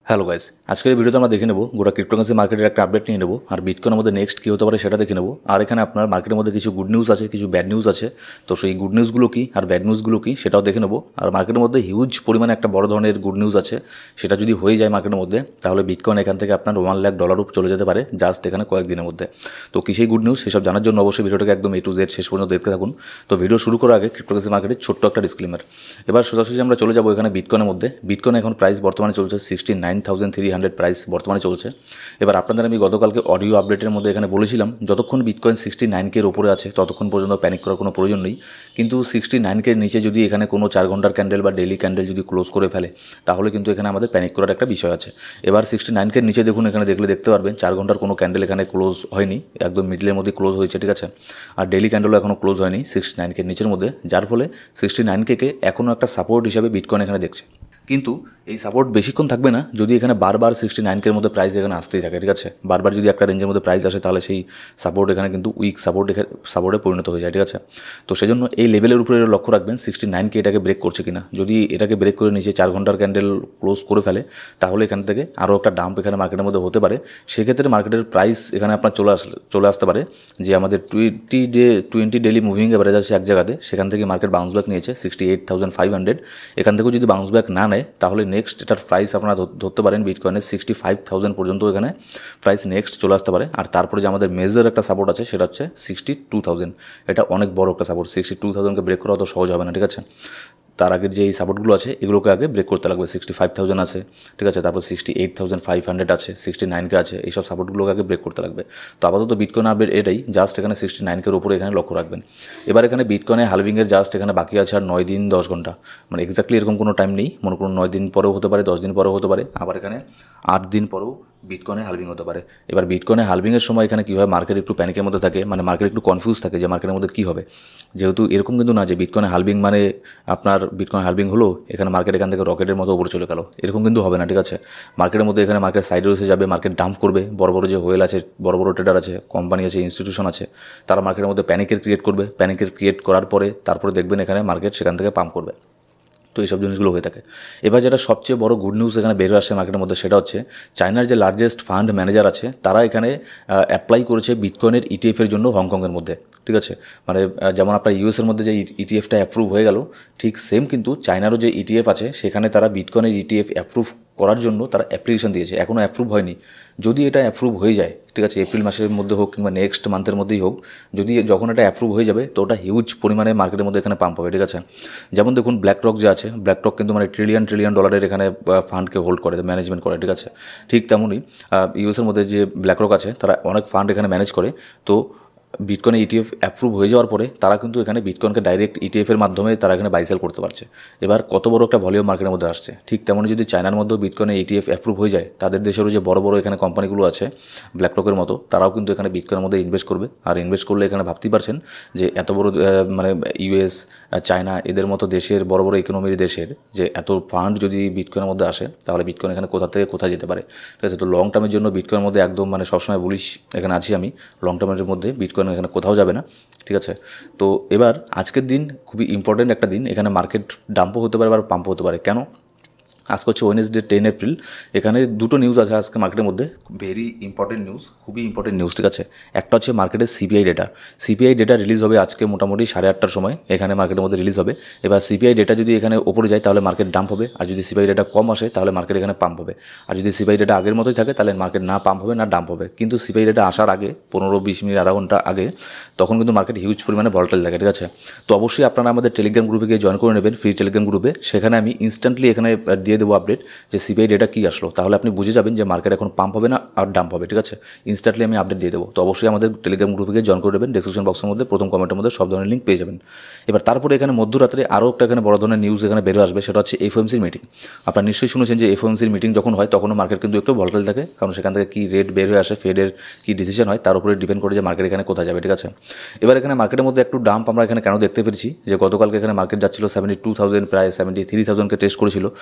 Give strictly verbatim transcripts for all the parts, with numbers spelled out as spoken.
Hello guys, আজকের এই ভিডিওতে আমরা দেখে নেব গোটা ক্রিপ্টোকারেন্সি মার্কেটের একটা আপডেট নিয়ে নেব আর বিটকয়েনের মধ্যে নেক্সট কী হতে পারে সেটা দেখে নেব। আর এখানে আপনার মার্কেটের মধ্যে কিছু গুড নিউজ আছে, কিছু ব্যাড নিউজ আছে। তো সেই গুড নিউজগুলো কী আর ব্যাড নিউজগুলো কী সেটাও দেখে নেব। আর মার্কেটের মধ্যে হিউজ পরিমাণে একটা বড় ধরনের গুড নিউজ আছে, সেটা যদি হয়ে যায় মার্কেটের মধ্যে তাহলে বিটকয়েন এখান থেকে আপনার ওয়ান লাখ ডলারও চলে যেতে পারে জাস্ট এখানে কয়েকদিনের মধ্যে। তো কী সেই গুড নিউজ সেসব জানার জন্য অবশ্যই ভিডিওটাকে একদম এ টু জেড শেষ পর্যন্ত দেখতে থাকুন। তো ভিডিও শুরু করার আগে ক্রিপ্টোকারেন্সি মার্কেটের ছোট্ট একটা ডিসক্লেমার। এবার সোজাসুজি আমরা চলে যাবো এখানে বিটকয়েনের মধ্যে। বিটকয়েন এখন প্রাইস বর্তমানে চলছে sixty nine thousand three hundred price বর্তমানে চলছে। এবার আপনাদের আমি গতকালকে অডিও আপডেটের মধ্যে এখানে বলেছিলাম যতক্ষণ বিটকয়েন সিক্সটি নাইন কের ওপরে আছে ততক্ষণ পর্যন্ত প্যানিক করার কোনো প্রয়োজন নেই। কিন্তু সিক্সটি নাইন কের নিচে যদি এখানে কোনো চার ঘন্টার ক্যান্ডেল বা ডেলি ক্যান্ডেল যদি ক্লোজ করে ফেলে তাহলে কিন্তু এখানে আমাদের প্যানিক করার একটা বিষয় আছে। এবার সিক্সটি নাইন কের নিচে দেখুন, এখানে দেখলে দেখতে পারবেন চার ঘন্টার কোনো ক্যান্ডেল এখানে ক্লোজ হয়নি, একদম মিডলের মধ্যে ক্লোজ হয়েছে, ঠিক আছে। আর ডেলি ক্যান্ডেলও এখনও ক্লোজ হয়নি সিক্সটি নাইন কের নিচের মধ্যে, যার ফলে সিক্সটি নাইন কেকে এখনও একটা সাপোর্ট হিসাবে বিটকয়েন এখানে দেখছে। কিন্তু এই সাপোর্ট বেশিক্ষণ থাকবে না যদি এখানে বারবার সিক্সটি নাইন কের মধ্যে প্রাইস এখানে আসতেই থাকে, ঠিক আছে। বারবার যদি একটা রেঞ্জের মধ্যে প্রাইস আসে তাহলে সেই সাপোর্ট এখানে কিন্তু উইক সাপোর্ট এখানে সাপোর্টে পরিণত হয়ে যায়, ঠিক আছে। তো সেই জন্য এই লেভেলের উপরে লক্ষ্য রাখবেন সিক্সটি নাইন কে এটাকে ব্রেক করছে কিনা। যদি এটাকে ব্রেক করে নিচে চার ঘন্টার ক্যান্ডেল ক্লোজ করে ফেলে তাহলে এখান থেকে আরও একটা ডাম্প এখানে মার্কেটের মধ্যে হতে পারে। সেক্ষেত্রে মার্কেটের প্রাইস এখানে আপনার চলে আস চলে আসতে পারে যে আমাদের twenty day twenty daily moving average আছে এক জায়গাতে, সেখান থেকে মার্কেট বাউন্স ব্যাক নিয়েছে sixty eight thousand five hundred. এখান থেকেও যদি বাউন্স ব্যাক না নেয় তাহলে নেক্সট এটার প্রাইস আপনারা ধরতে পারেন বিটকয়েনের সিক্সটি ফাইভ থাউজেন্ড পর্যন্ত এখানে প্রাইস নেক্সট চলে আসতে পারে। আর তারপরে যে আমাদের মেজর একটা সাপোর্ট আছে সেটা হচ্ছে সিক্সটি টু থাউজেন্ড। এটা অনেক বড় একটা সাপোর্ট, সিক্সটি টু থাউজেন্ডকে ব্রেক করা অত সহজ হবে না, ঠিক আছে। তার আগের যে এই সাপোর্টগুলো আছে এগুলোকে আগে ব্রেক করতে লাগবে। সিক্সটি ফাইভ থাউজেন্ড আছে, ঠিক আছে, তারপর sixty eight thousand five hundred আছে, সিক্সটি নাইনকে আছে, এইসব সাপোর্টগুলোকে আগে ব্রেক করতে লাগবে। তো আপাতত বিটকয়েন আপডেট এটাই, জাস্ট এখানে সিক্সটি নাইনকের উপরে এখানে লক্ষ্য রাখবেন। এবার এখানে বিটকয়েনে হালভিংয়ের জাস্ট এখানে বাকি আছে আর নয় দিন দশ ঘন্টা, মানে এক্স্যাক্টলি এরকম কোনো টাইম নেই। মনে করুন নয় দিন পরেও হতে পারে, দশ দিন পরেও হতে পারে, আবার এখানে আট দিন পরেও বিটকয়েনে হালভিং হতে পারে। এবার বিটকয়েনে হালভিংয়ের সময় এখানে কী হয়, মার্কেট একটু প্যানিকের মধ্যে থাকে, মানে মার্কেট একটু কনফিউজ থাকে যে মার্কেটের মধ্যে কী হবে। যেহেতু এরকম কিন্তু না যে বিটকয়েনে হালভিং মানে আপনার বিটকয়েন হালভিং হলো এখানে মার্কেট এখান থেকে রকেটের মতো উপরে চলে গেল, এরকম কিন্তু হবে না, ঠিক আছে। মার্কেটের মধ্যে এখানে মার্কেট সাইডে এসে যাবে, মার্কেট ডাম্প করবে, বড় বড় যে হোয়েল আছে, বড় বড় ট্রেডার আছে, কোম্পানি আছে, ইনস্টিটিউশন আছে, তারা মার্কেটের মধ্যে প্যানিকের ক্রিয়েট করবে। প্যানিকের ক্রিয়েট করার পরে তারপরে দেখবেন এখানে মার্কেট সেখান থেকে পাম্প করবে। তো এইসব জিনিসগুলো হয়ে থাকে। এবার যেটা সবচেয়ে বড় গুড নিউজ এখানে বের আসছে মার্কেটের মধ্যে সেটা হচ্ছে চায়নার যে লার্জেস্ট ফান্ড ম্যানেজার আছে তারা এখানে অ্যাপ্লাই করেছে বিটকয়েনের ইটিএফের জন্য হংকংয়ের মধ্যে, ঠিক আছে। মানে যেমন আপনার ইউএসের মধ্যে যে ইটিএফটা অ্যাপ্রুভ হয়ে গেল, ঠিক সেম কিন্তু চায়নারও যে ইটিএফ আছে সেখানে তারা বিটকয়েনের ইটিএফ অ্যাপ্রুভ করার জন্য তারা অ্যাপ্লিকেশন দিয়েছে, এখনও অ্যাপ্রুভ হয়নি। যদি এটা অ্যাপ্রুভ হয়ে যায়, ঠিক আছে, এপ্রিল মাসের মধ্যে হোক কিংবা নেক্সট মান্থের মধ্যেই হোক, যদি যখন এটা অ্যাপ্রুভ হয়ে যাবে তো ওটা হিউজ পরিমাণে মার্কেটের মধ্যে এখানে পাম্প হবে, ঠিক আছে। যেমন দেখুন ব্ল্যাকরক যে আছে, ব্ল্যাকরক কিন্তু মানে ট্রিলিয়ন ট্রিলিয়ন ডলারের এখানে ফান্ডকে হোল্ড করে, ম্যানেজমেন্ট করে, ঠিক আছে। ঠিক তেমনই ইউএসের মধ্যে যে ব্ল্যাকরক আছে তারা অনেক ফান্ড এখানে ম্যানেজ করে। তো বিটকয়েন ইটিএফ অ্যাপ্রুভ হয়ে যাওয়ার পরে তারা কিন্তু এখানে বিটকয়েনকে ডাইরেক্ট ইটিএফের মাধ্যমে তারা এখানে বাইসেল করতে পারছে। এবার কত বড় একটা ভলিউম মার্কেটের মধ্যে আসছে। ঠিক তেমনই যদি চায়নার মধ্যেও বিটকয়েনে ইটিএফ অ্যাপ্রুভ হয়ে যায়, তাদের দেশেরও যে বড় বড় এখানে কোম্পানিগুলো আছে ব্ল্যাকরকের মতো, তারাও কিন্তু এখানে বিটকয়েনের মধ্যে ইনভেস্ট করবে। আর ইনভেস্ট করলে এখানে ভাবতেই পারছেন যে এত বড় মানে ইউএস, চায়না, এদের মতো দেশের বড় বড় ইকোনমির দেশের যে এত ফান্ড যদি বিটকয়েনের মধ্যে আসে তাহলে বিটকয়েন এখানে কোথা থেকে কোথায় যেতে পারে, ঠিক আছে। তো লং টার্মের জন্য বিটকয়েনের মধ্যে একদম মানে সবসময় বুলিশ এখানে আছি আমি। লং টার্মের মধ্যে বিটকয়েন এখানে কোথাও যাবে না, ঠিক আছে। তো এবার আজকের দিন খুবই ইম্পর্টেন্ট একটা দিন, এখানে মার্কেট ডাম্পও হতে পারে বা পাম্পও হতে পারে। কেন? আজকে হচ্ছে ওয়েডনেসডে টেন এপ্রিল। এখানে দুটো নিউজ আছে আজকে মার্কেটের মধ্যে, ভেরি ইম্পর্টেন্ট নিউজ, খুবই ইম্পর্টেন্ট নিউজ, ঠিক আছে। একটা হচ্ছে মার্কেটের CPI data. CPI data release হবে আজকে মোটামুটি সাড়ে আটটার সময় এখানে মার্কেটের মধ্যে রিলিজ হবে। এবার সিপিআই ডেটা যদি এখানে ওপরে যায় তাহলে মার্কেট ডাম্প হবে, আর যদি সিপিআই ডেটা কম আসে তাহলে মার্কেট এখানে পাম্প হবে। আর যদি সিপিআই ডেটা আগের মতোই থাকে তাহলে মার্কেট না পাম্প হবে না ডাম্প হবে। কিন্তু সিপিআই ডেটা আসার আগে পনেরো বিশ মিনিট আধা ঘন্টা আগে তখন কিন্তু মার্কেট হিউজ পরিমাণে ভলটাইল থাকে, ঠিক আছে। তো অবশ্যই আপনারা আমাদের টেলিগ্রাম গ্রুপে গিয়ে জয়েন করে নেবেন, ফ্রি টেলিগ্রাম গ্রুপে। সেখানে আমি ইনস্ট্যান্টলি এখানে দিয়ে দেবো আপডেট যে সিপিআই ডেটা কী আসলো, তাহলে আপনি বুঝে যাবেন যে মার্কেট এখন পাম্প হবে না আর ডাম্প হবে, ঠিক আছে। ইনস্ট্যান্টলি আমি আপডেট দিয়ে দেবো। তো অবশ্যই আমাদের টেলিগ্রাম গ্রুপে গিয়ে জয়েন করে দেবেন, ডেসক্রিপশন বক্সের মধ্যে প্রথম কমেন্টের মধ্যে সব ধরনের লিঙ্ক পেয়ে যাবেন। এবার তারপরে এখানে মধ্যরাত্রে আরও একটা এখানে বড় ধরনের নিউজ এখানে বেরো আসবে, সেটা হচ্ছে এফওএমসির মিটিং। আপনারা নিশ্চয়ই শুনেছেন যে এফওএমসির মিটিং যখন হয় তখনও মার্কেট কিন্তু একটু ভলটাইল থাকে, কারণ সেখান থেকে কী রেট বের হয়ে আসে, ফেডের কী ডিসিশন হয় তার উপরে ডিপেন্ড করে যে মার্কেট এখানে কোথায় যাবে, ঠিক আছে। এবার এখানে মার্কেটের মধ্যে একটু ডাম্প আমরা এখানে কেন দেখতে পেরেছি, যে গতকালকে এখানে মার্কেট যাচ্ছিল সেভেন্টি টু থাউজেন্ড প্রায় সেভেন্টি থ্রি থাউজেন্ডকে টেস্ট করেছিল, তারপরে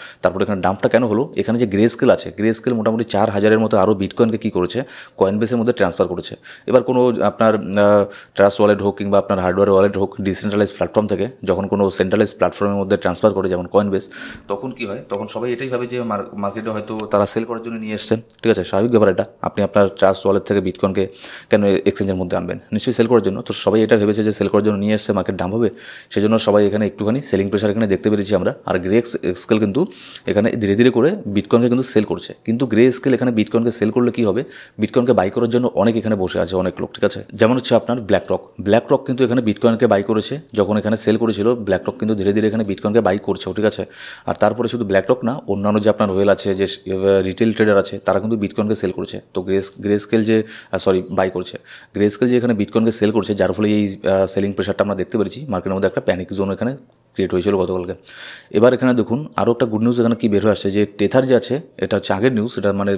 এখানে ডাম্পটা কেন হলো, এখানে যে গ্রে স্কেল আছে, গ্রে স্কেল মোটামুটি চার হাজারের মতো আরও বিটকয়েনকে কী করেছে, কয়েনবেসের মধ্যে ট্রান্সফার করেছে। এবার কোনো আপনার ট্রাস্ট ওয়ালেট হোক কিংবা আপনার হার্ডওয়্যার ওয়ালেট হোক, ডিসেন্ট্রালাইজ প্ল্যাটফর্ম থেকে যখন কোনো সেন্ট্রালাইজ প্ল্যাটফর্মের মধ্যে ট্রান্সফার করে যেমন কয়েনবেস, তখন কী হয়, তখন সবাই এটাই ভাবে যে মার্কেটে হয়তো তারা সেল করার জন্য নিয়ে এসছে। ঠিক আছে, স্বাভাবিক ব্যাপার এটা। আপনি আপনার ট্রাস্ট ওয়ালেট থেকে বিটকয়েনকে কেন এক্সচেঞ্জের মধ্যে আনবেন, নিশ্চয়ই সেল করার জন্য। তো সবাই এটা ভেবেছে যে সেল করার জন্য নিয়ে এসছে, মার্কেট ডাম্প হবে, সেজন্য সবাই এখানে একটুখানি সেলিং প্রেশার এখানে দেখতে পেরেছি আমরা। আর গ্রে স্কেল কিন্তু এখানে ধীরে ধীরে করে বিটকয়েনকে কিন্তু সেল করছে। কিন্তু গ্রে স্কেল এখানে বিটকয়েনকে সেল করলে কী হবে, বিটকয়েনকে বাই করার জন্য অনেক এখানে বসে আছে অনেক লোক। ঠিক আছে, যেমন হচ্ছে আপনার ব্ল্যাক রক ব্ল্যাক রক কিন্তু এখানে বিটকয়েনকে বাই করেছে, যখন এখানে সেল করেছিল ব্ল্যাক রক কিন্তু ধীরে ধীরে এখানে বিটকয়েনকে বাই করছে। ঠিক আছে, আর তারপরে শুধু ব্ল্যাক রক না, অন্যান্য যে আপনার ওয়েল আছে, যে রিটেল ট্রেডার আছে, তারা কিন্তু বিটকয়েনকে সেল করছে। তো গ্রে গ্রে স্কেল যে সরি বাই করছে, গ্রে স্কেল যে এখানে বিটকয়েনকে সেল করছে, যার ফলে এই সেলিং প্রেশারটা আমরা দেখতে পেরেছি। মার্কেটের মধ্যে একটা প্যানিক জোন এখানে ক্রিয়েট হয়েছিল গতকালকে। এবার এখানে দেখুন আরও একটা গুড নিউজ এখানে কী বের হয়ে আসছে, যে টেথার যে আছে, এটা হচ্ছে আগের নিউজ, এটা মানে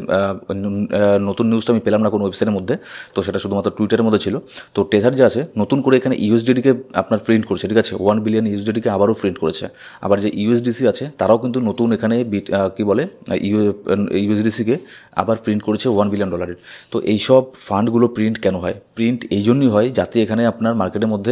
নতুন নিউজটা আমি পেলাম না কোনো ওয়েবসাইটের মধ্যে, তো সেটা শুধুমাত্র টুইটারের মধ্যে ছিল। তো টেথার যে আছে নতুন করে এখানে ইউএসডিটিকে আপনার প্রিন্ট করছে। ঠিক আছে, ওয়ান বিলিয়ন ইউএসডিটিকে আবারও প্রিন্ট করেছে। আবার যে ইউএসডিসি আছে তারাও কিন্তু নতুন এখানে বিট কী বলে ইউ ইউএসডিসিকে আবার প্রিন্ট করেছে ওয়ান বিলিয়ন ডলারের। তো এইসব ফান্ডগুলো প্রিন্ট কেন হয়, প্রিন্ট এই জন্যই হয় যাতে এখানে আপনার মার্কেটের মধ্যে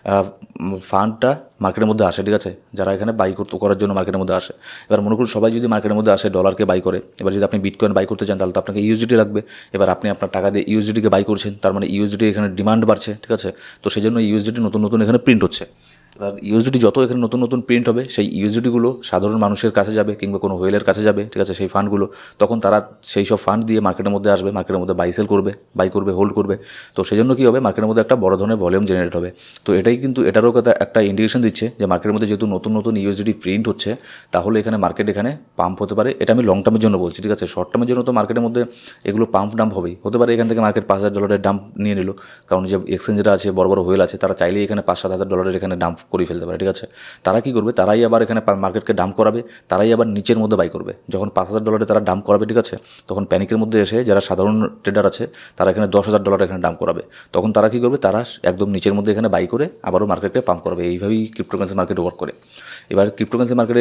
ফান্ডটা মার্কেটের মধ্যে আসে। ঠিক আছে, যারা এখানে বাই করতে করার জন্য মার্কেটের মধ্যে আসে। এবার মনে করুন সবাই যদি মার্কেটের মধ্যে আসে ডলারকে বাই করে, এবার যদি আপনি বিটকয়েন বাই করতে চান তাহলে তো আপনাকে ইউএসডিটি লাগবে। এবার আপনি আপনার টাকা দিয়ে ইউএসডিটিকে বাই করছেন, তার মানে ইউএসডিটি এখানে ডিমান্ড বাড়ছে। ঠিক আছে, তো সেই জন্য ইউএসডিটি নতুন নতুন এখানে প্রিন্ট হচ্ছে। এবার ইউএসডিটি যত এখানে নতুন নতুন প্রিন্ট হবে, সেই ইউএসডিটিগুলো সাধারণ মানুষের কাছে যাবে কিংবা কোনো হোয়েলের কাছে যাবে। ঠিক আছে, সেই ফান্ডগুলো তখন তারা সেই সব ফান্ড দিয়ে মার্কেটের মধ্যে আসবে, মার্কেটের মধ্যে বাই সেল করবে, বাই করবে, হোল্ড করবে। তো সেই জন্য কী হবে, মার্কেটের মধ্যে একটা বড় ধরনের ভলিউম জেনারেট হবে। তো এটাই কিন্তু এটারও একটা ইন্ডিকেশন দিচ্ছে যে মার্কেটের মধ্যে যেহেতু নতুন নতুন ইউএসডিটি প্রিন্ট হচ্ছে, তাহলে এখানে মার্কেট এখানে পাম্প হতে পারে। এটা আমি লং টার্মের জন্য বলছি। ঠিক আছে, শর্ট টার্মের জন্য তো মার্কেটের মধ্যে এগুলো পাম্প ডাম্প হবেই, হতে পারে এখান থেকে মার্কেট পাঁচ হাজার ডলারের ডাম্প নিয়ে নিল, কারণ যে এক্সচেঞ্জেরা আছে, বড় বড় হোয়েল আছে, তারা চাইলেই এখানে পাঁচ সাত হাজার ডলারের এখানে ডাম্প করে ফেলতে পারে। ঠিক আছে, তারা কী করবে, তারাই আবার এখানে মার্কেটকে ডাম্প করাবে, তারাই আবার নিচের মধ্যে বাই করবে। যখন পাঁচ হাজার ডলারে তারা ডাম্প করাবে, ঠিক আছে, তখন প্যানিকের মধ্যে এসে যারা সাধারণ ট্রেডার আছে তারা এখানে দশ হাজার ডলার এখানে ডাম্প করাবে। তখন তারা কী করবে, তারা একদম নিচের মধ্যে এখানে বাই করে আবারও মার্কেটকে পাম্প করবে। এইভাবেই ক্রিপ্টোকারেন্সি মার্কেট ওয়ার্ক করে। এবার ক্রিপ্টোকারেন্সি মার্কেটে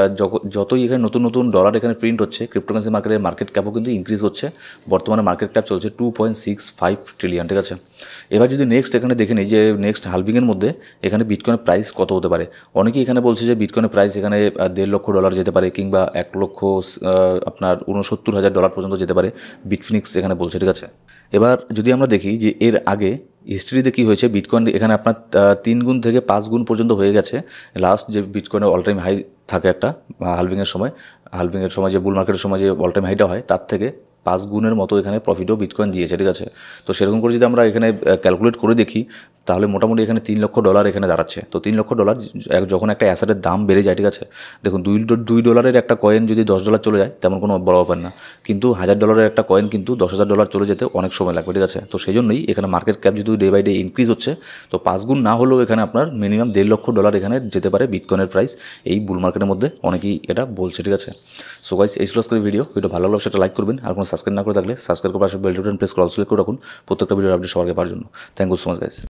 যতই এখানে নতুন নতুন ডলার এখানে প্রিন্ট হচ্ছে, ক্রিপ্টোকারেন্সি মার্কেটের মার্কেট ক্যাপও কিন্তু ইনক্রিজ হচ্ছে। বর্তমানে মার্কেট ক্যাপ চলছে two point six five trillion. ঠিক আছে, এবার যদি নেক্সট এখানে দেখে নিই যে নেক্সট হালভিংয়ের মধ্যে এখানে বিটকয়েনের প্রাইস কত হতে পারে। অনেকেই এখানে বলছে যে বিটকয়েনের প্রাইস এখানে দেড় লক্ষ ডলার যেতে পারে, কিংবা এক লক্ষ আপনার উনসত্তর হাজার ডলার পর্যন্ত যেতে পারে, বিটফিনিক্স এখানে বলছে। ঠিক আছে, এবার যদি আমরা দেখি যে এর আগে হিস্ট্রিতে কী হয়েছে, বিটকয়েন এখানে আপনার তিন গুণ থেকে পাঁচ গুণ পর্যন্ত হয়ে গেছে। লাস্ট যে বিটকয়েনের অল টাইম হাই থাকে একটা হালভিংয়ের সময়, হালভিংয়ের সময় যে বুল মার্কেটের সময় যে অল টাইম হাইটা হয়, তার থেকে পাঁচ গুণের মতো এখানে প্রফিটও বিটকয়েন দিয়েছে। ঠিক আছে, তো সেরকম করে যদি আমরা এখানে ক্যালকুলেট করে দেখি, তাহলে মোটামুটি এখানে তিন লক্ষ ডলার এখানে দাঁড়াচ্ছে। তো তিন লক্ষ ডলার যখন একটা অ্যাসেটের দাম বেড়ে যায়, ঠিক আছে, দেখুন দুই দুই ডলারের একটা কয়েন যদি দশ ডলার চলে যায় তেমন কোনো বড় ব্যাপার না, কিন্তু হাজার ডলারের একটা কয়েন কিন্তু দশ হাজার ডলার চলে যেতে অনেক সময় লাগবে। ঠিক আছে, তো সেই জন্যই এখানে মার্কেট ক্যাপ যদি ডে বাই ডে ইনক্রিজ হচ্ছে, তো পাঁচ গুণ না হলেও এখানে আপনার মিনিমাম দেড় লক্ষ ডলার এখানে যেতে পারে বিটকয়েনের প্রাইস এই বুল মার্কেটের মধ্যে, অনেকেই এটা বলছে। ঠিক আছে, সো গাইস এই ছিল আজকের ভিডিও। ভিডিও ভালো লাগলে সেটা লাইক করবেন, আর কোনো সাবস্ক্রাইব না করে থাকলে সাবস্ক্রাইব করে পাশে বেল বাটন প্রেস করে অল সিলেক্ট করে রাখুন প্রত্যেকটা ভিডিওর আপডেট সবার পাওয়ার জন্য। Thank you so much guys.